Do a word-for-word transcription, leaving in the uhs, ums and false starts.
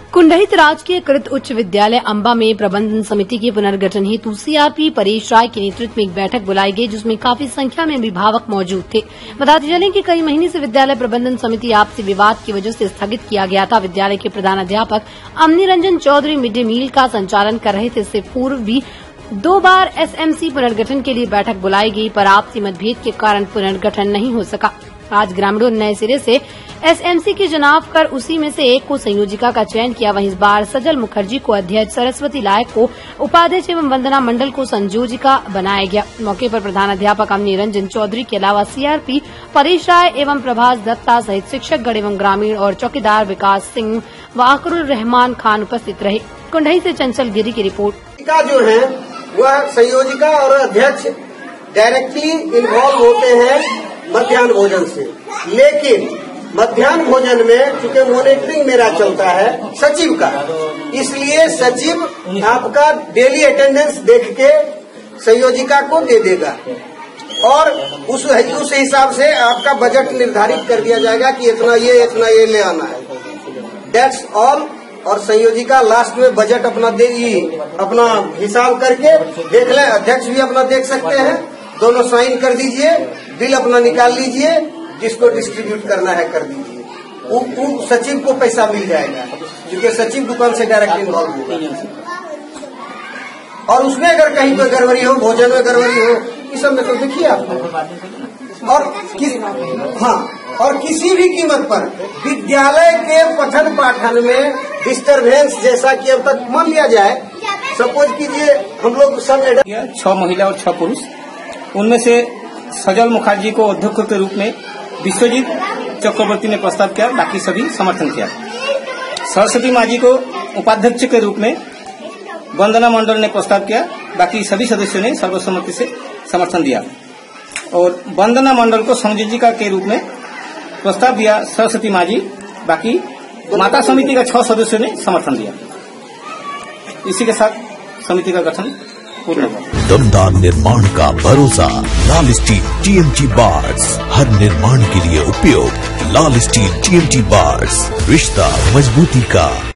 कुंडहित राजकीय कृत उच्च विद्यालय अंबा में प्रबंधन समिति के पुनर्गठन हेतु सीआरपी परेश राय के नेतृत्व में एक बैठक बुलाई गई, जिसमें काफी संख्या में अभिभावक मौजूद थे। बताते चलें कि कई महीने से विद्यालय प्रबंधन समिति आपसी विवाद की वजह से स्थगित किया गया था। विद्यालय के प्रधानाध्यापक Amani Ranjan Chaudhary mid day meal का संचालन कर रहे थे। इससे पूर्व भी दो बार एसएमसी पुनर्गठन के लिए बैठक बुलाई गई, पर आपसी मतभेद के कारण पुनर्गठन नहीं हो सका। आज ग्रामीणों ने नए सिरे से एसएमसी के चुनाव कर उसी में से एक को संयोजिका का चयन किया। वहीं इस बार सजल मुखर्जी को अध्यक्ष, सरस्वती लायक को उपाध्यक्ष एवं वंदना मंडल को संयोजिका बनाया गया। मौके पर प्रधानाध्यापक अमनी रंजन चौधरी के अलावा सीआरपी परेश राय एवं प्रभास दत्ता सहित शिक्षकगण एवं ग्रामीण और चौकीदार विकास सिंह व अकरुल रहमान खान उपस्थित रहे। कुंडही से चंचल गिरी की रिपोर्ट। जो है वह संयोजिका और अध्यक्ष डायरेक्टली इन्वॉल्व होते हैं मध्याह्न भोजन से, लेकिन मध्याह्न भोजन में चूंकि मॉनिटरिंग मेरा चलता है सचिव का, इसलिए सचिव आपका डेली अटेंडेंस देख के संयोजिका को दे देगा और उस उस हिसाब से आपका बजट निर्धारित कर दिया जाएगा कि इतना ये इतना ये ले आना है। That's all. और संयोजिका लास्ट में बजट अपना देगी, अपना हिसाब करके देख ले। अध्यक्ष भी अपना देख सकते हैं, दोनों साइन कर दीजिए, बिल अपना निकाल लीजिए, जिसको डिस्ट्रीब्यूट करना है कर दीजिए। वो, वो सचिव को पैसा मिल जाएगा क्योंकि सचिव दुकान से डायरेक्ट इन्वॉल्व होगा। और उसमें अगर कहीं कोई गड़बड़ी हो, भोजन में गड़बड़ी हो, इस सब में तो देखिए आप। और किस हाँ और किसी भी कीमत पर विद्यालय के पठन पाठन में डिस्टरबेंस, जैसा कि अब तक मान लिया जाए, सपोज कीजिए हम लोग सब छह महिला और छह पुरुष, उनमें से सजल मुखर्जी को अध्यक्ष के रूप में विश्वजीत चक्रवर्ती ने प्रस्ताव किया, बाकी सभी समर्थन किया। सरस्वती माझी को उपाध्यक्ष के रूप में वंदना मंडल ने प्रस्ताव किया, बाकी सभी सदस्यों ने सर्वसम्मति से समर्थन दिया। और वंदना मंडल को संयोजिका के रूप में प्रस्ताव दिया सरस्वती माझी, बाकी माता समिति का छह सदस्यों ने समर्थन दिया। इसी के साथ समिति का गठन पूर्ण हुआ। दमदार निर्माण का भरोसा लाल स्टील टीएमटी बार्स, हर निर्माण के लिए उपयोग। लाल स्टील टीएमटी बार्स, रिश्ता मजबूती का।